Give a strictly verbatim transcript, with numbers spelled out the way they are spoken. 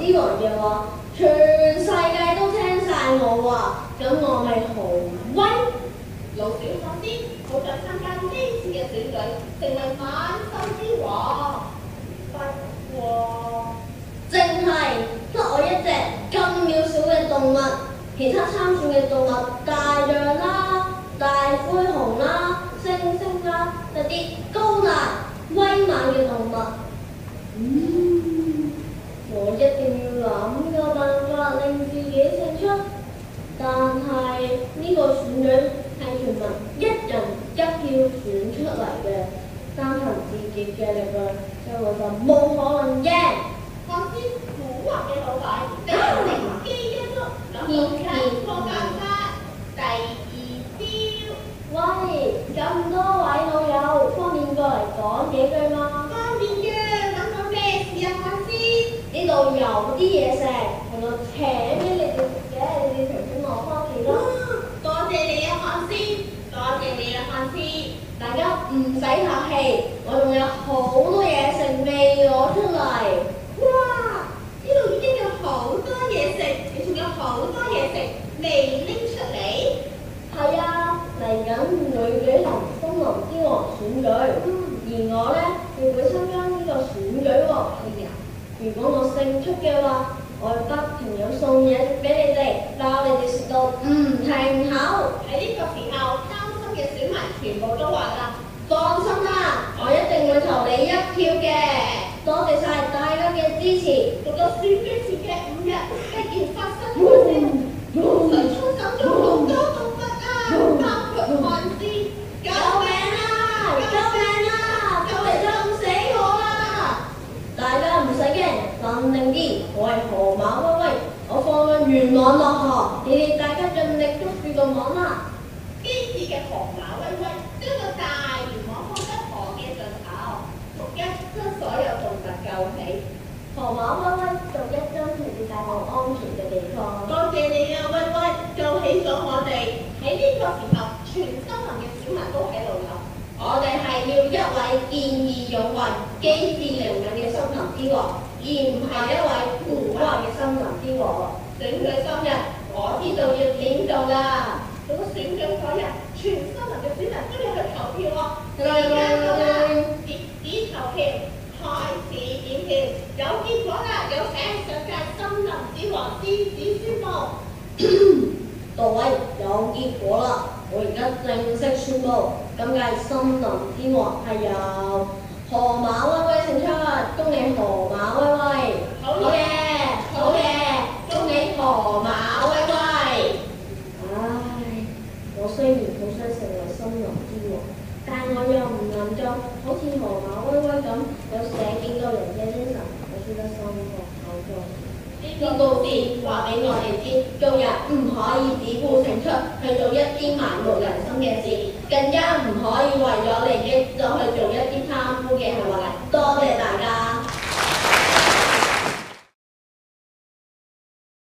之王嘅話，全世界都聽晒我話，咁我咪好威。 老小法師好想參加呢次嘅選舉，成為萬獸之王。不過， 淨係得我一隻咁渺小嘅動物，其他參選嘅動物大象啦、大灰熊啦、猩猩啦，一啲高大威猛嘅動物。嗯，我一定要諗個辦法令自己勝出。但係呢個選舉係全民一人一票選出嚟嘅，單憑自己嘅力量，所以我就冇可能贏。 法師古惑嘅老闆，你靈機一觸，諗到突破辦法。第二招， 喂，咁多位老友，方便過嚟講幾句嗎？ 方便嘅，揾到咩事啊，法師？ 呢度有啲嘢食，係我請俾你哋食嘅，你哋隨便攞翻屋企啦。 多謝你啊，法師，多謝你啊，法師。 大家唔使客氣，我仲有好多嘢食未攞出嚟。 哇！呢度已經有好多嘢食，你仲有好多嘢食未拎出嚟。 係啊，嚟緊女紀林森林之王選舉，而我呢，亦會參加呢個選舉喎。係啊，如果我勝出嘅話，我會不停咁送嘢食俾你哋，包你哋食到唔停口。 喺呢個時候，擔心嘅選民全部都話啦， 放心啦，我一定會投你一票嘅。多謝晒大家嘅支持。 到咗選舉前嘅五日，一件發生嘅事，洪水沖走咗好多動物啊，包括漢斯。 救命啊！救命啊！就嚟浸死我啦！大家唔使驚，鎮定啲，我係河馬威威，我放緊漁網落河，你哋大家盡力捉住個網啦！ 機智嘅河馬威威將個大漁網放喺河嘅盡頭，逐一將所有動物救起。 河馬威威逐一將佢哋帶到安全嘅地方。 多謝你啊，威威，救起咗我哋。喺呢個時候，全森林嘅小民都喺度諗， 我哋係要一位見義勇為、機智靈敏嘅森林之王，而唔係一位古怪嘅森林之王。 選舉當日，我知道要點做啦。到咗選舉嗰日，全森林嘅選民都要去投票喎。而家到啦，截止投票，開始點票，有結果啦！有請上屆森林之王獅子宣布。 各位，有結果啦！我而家正式宣布，今屆森林之王係由河馬威威勝出，恭喜河馬威威！ 好嘢， 好好嘢，恭喜河馬威威！唉，我雖然好想成為森林之王，但我又唔能夠好似河馬威威咁有捨己救人嘅精神，我輸得心服口服。呢個故事話俾我哋知，做人唔可以只顧成出，去做一啲埋沒良心嘅事，更加唔可以為咗利益就去做一啲貪污嘅行為。多謝大家。